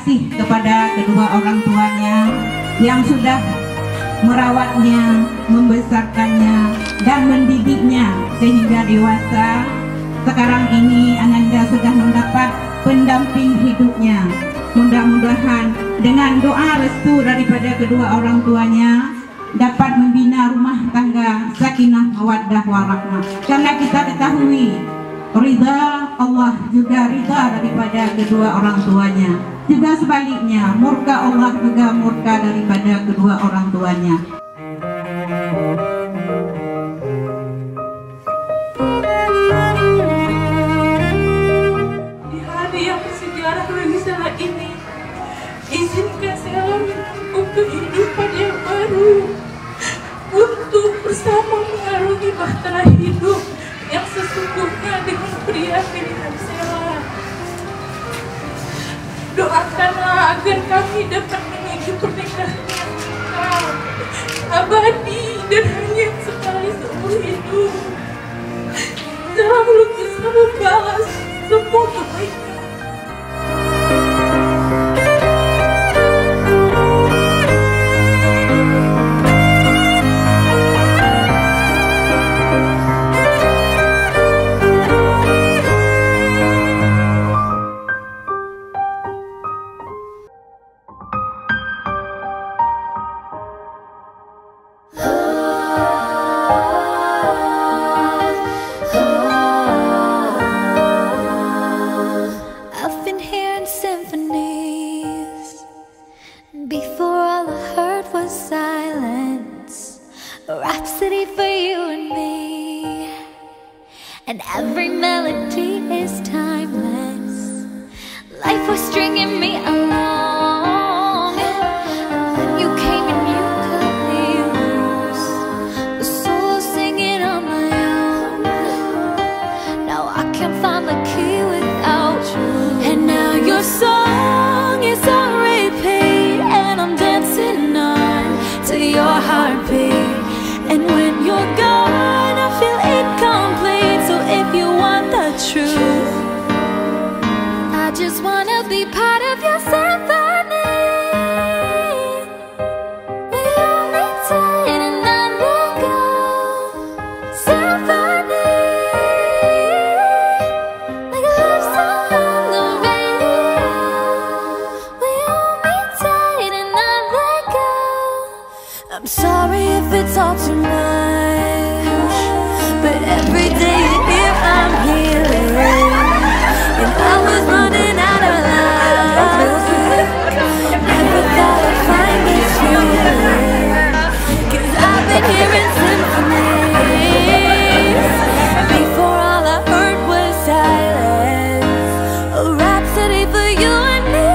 kasih kepada kedua orang tuanya yang sudah merawatnya, membesarkannya, dan mendidiknya sehingga dewasa. Sekarang ini Ananda sudah mendapat pendamping hidupnya. Mudah-mudahan dengan doa restu daripada kedua orang tuanya dapat membina rumah tangga sakinah mawaddah warahmah. Karena kita ketahui ridha Allah juga ridha daripada kedua orang tuanya. Juga sebaliknya, murka Allah juga murka daripada kedua orang tuanya. Di hari yang bersejarah bagi saya ini, izinkan saya untuk kehidupan yang baru, untuk bersama mengarungi bahtera hidup yang sesungguhnya dengan pria pilihan saya. Doakanlah agar kami dapat menuju pernikahan yang kekal, abadi dan hanya sekali seumur hidup. Selalu bisa membalas semua kebaikan. Before all I heard was silence, a rhapsody for you and me. And every melody is timeless. Life was stringing me along. Then you came and you cut me loose. The soul singing on my own. Now I can't find the key without you. And now your song is on repeat, and I'm dancing on to your heartbeat. And when you're gone, I feel incomplete. So if you want the truth, I just wanna be part of your symphony. We hold me tight and then let go. Symphony, like a love song on the radio. We hold me tight and then let go. I'm sorry if it's all too much, but every day you're here, I'm healing. And I was running out of love. Never thought I'd find this feeling, 'cause I've been hearing symphonies. Before all I heard was silence, a rhapsody for you and me.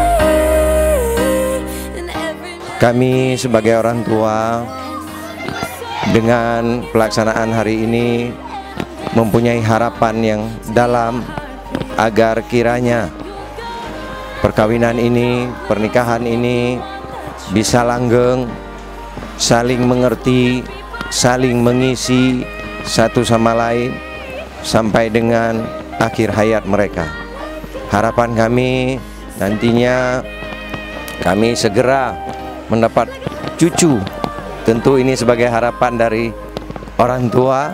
And every Kami sebagai orang tua dengan pelaksanaan hari ini mempunyai harapan yang dalam agar kiranya perkawinan ini, pernikahan ini bisa langgeng, saling mengerti, saling mengisi satu sama lain sampai dengan akhir hayat mereka. Harapan kami nantinya kami segera mendapat cucu. Tentu ini sebagai harapan dari orang tua,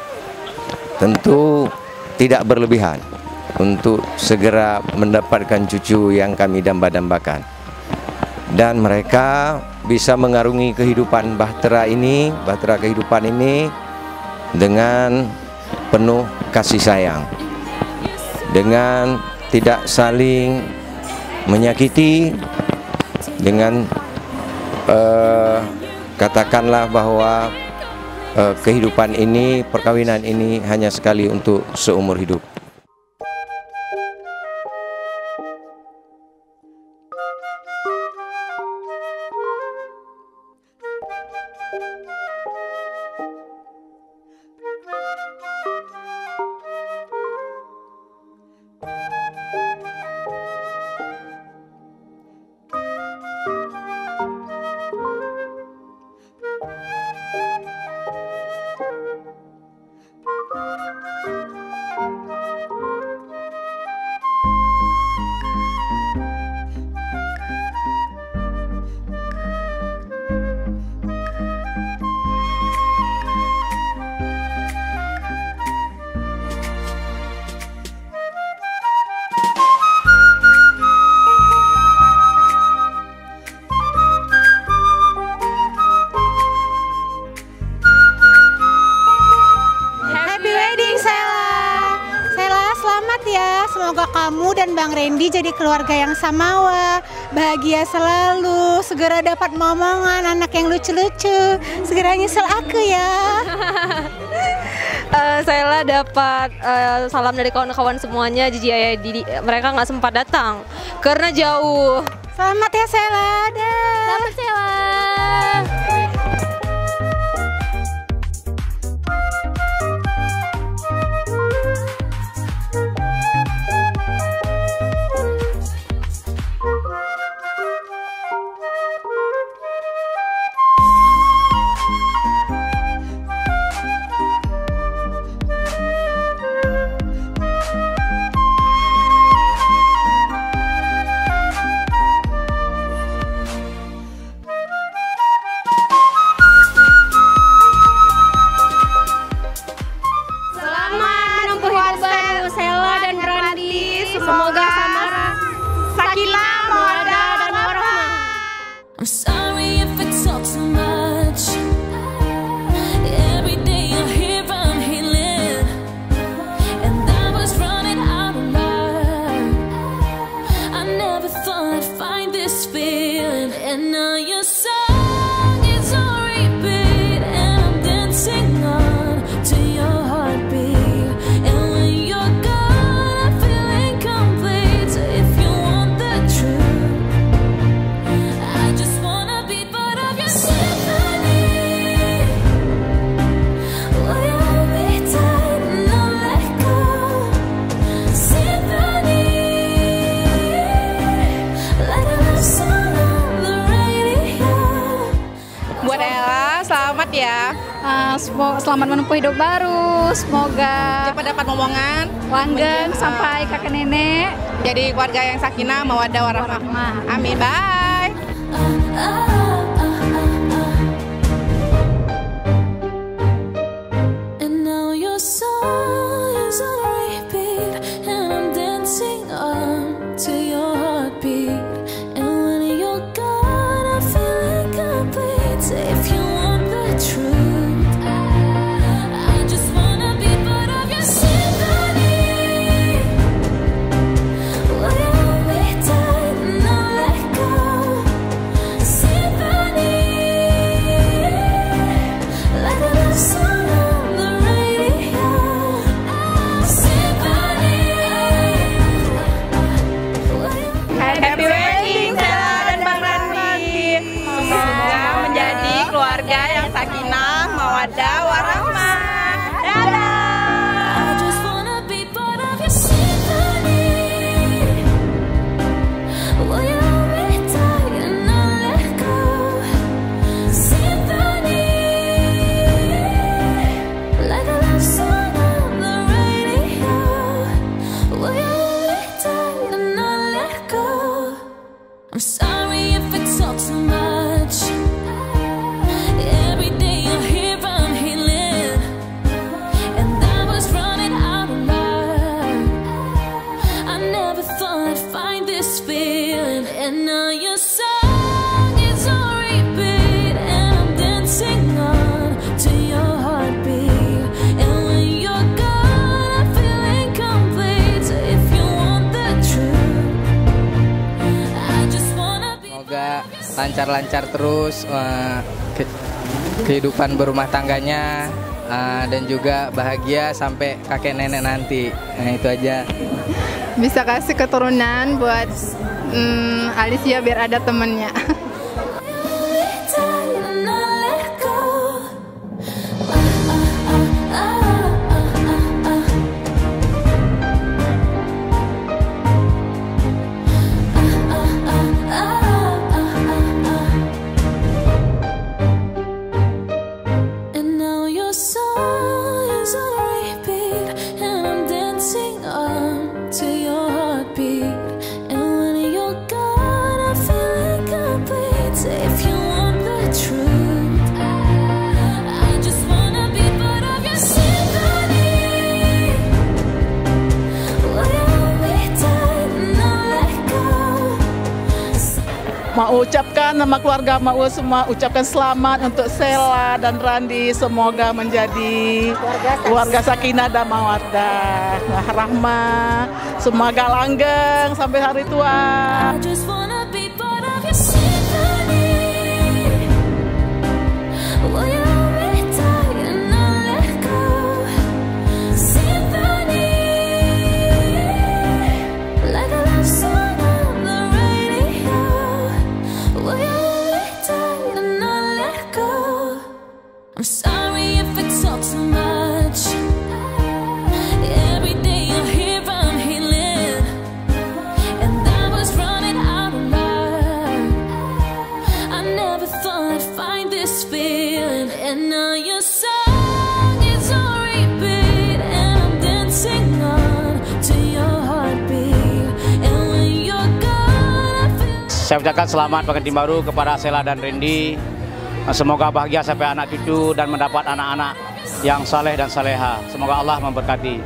tentu tidak berlebihan untuk segera mendapatkan cucu yang kami damba-dambakan, dan mereka bisa mengarungi kehidupan bahtera kehidupan ini dengan penuh kasih sayang, dengan tidak saling menyakiti, dengan katakanlah bahwa kehidupan ini, perkawinan ini hanya sekali untuk seumur hidup. semoga kamu dan Bang Randy jadi keluarga yang samawa, bahagia selalu, segera dapat momongan anak yang lucu-lucu, segera nyesel aku ya. Saya dapat salam dari kawan-kawan semuanya. Jiji Ayah Didi, mereka nggak sempat datang karena jauh. Selamat ya Sela, Selamat Sela. Semoga sama sakinah, mawaddah, dan warahmah. I'm sorry if it talks too much. Every day I hear I'm healing, and I was running out of love. I never thought I'd find this feeling, and now your song is on repeat, and I'm dancing on to your heartbeat. And when you're gone, I feel incomplete. So if you want the truth, I just wanna be part of your symphony. Will you hold me tight and not let go? Symphony, like a love song on the radio. Buat Ella, selamat ya. Selamat menempuh hidup baru. Semoga Cepat dapat momongan, langgeng sampai kakek nenek. jadi keluarga yang sakinah, mawaddah, warahmah. Amin. Bye. And now your song is on repeat, and I'm dancing on to your heartbeat. And when you're gone, I feel incomplete. So if you want the truth, I just wanna be part of your symphony. Will you hold me tight and not let go? Symphony, like a love song on the radio. Symphony. Happy wedding Sela dan Bang Randy. Semoga menjadi keluarga yang sakinah, mawaddah, warahmah. Dadah. I just wanna be part of your symphony. Will you hold me tight and not let go? Symphony, like a love song on the radio. Will you hold me tight and not let go? I'm sorry if it talks too much. Every day I hear I'm healing, and I was running out of love. I never thought I'd find this feeling, and now your song is on repeat, and I'm dancing on to your heartbeat. And when you're gone, I feel incomplete. So if you want the truth, I just wanna be. Semoga lancar-lancar terus kehidupan berumah tangganya, dan juga bahagia sampai kakek nenek nanti. Nah itu aja. Bisa kasih keturunan buat Alicia biar ada temennya. Tight and not let go. And now your song is on repeat, and I'm dancing on to your heartbeat. And when you're gone, I feel incomplete. Mau ucapkan nama keluarga mau semua ucapkan selamat untuk Sela dan Randi, semoga menjadi keluarga sakinah dan mawaddah, rahmah, semoga langgeng sampai hari tua. I'm sorry if I talk too much. Every day I hear I'm healing, and I was running out of love. I never thought I'd find this feeling, and now your song is on repeat, and I'm dancing on to your heartbeat. And when you're gone, I feel. Saya ucapkan selamat pengantin baru kepada Sela dan Randy. Semoga bahagia sampai anak cucu dan mendapat anak-anak yang saleh dan saleha. Semoga Allah memberkati.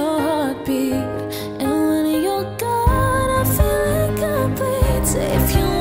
And when you're gone, I feel incomplete. If you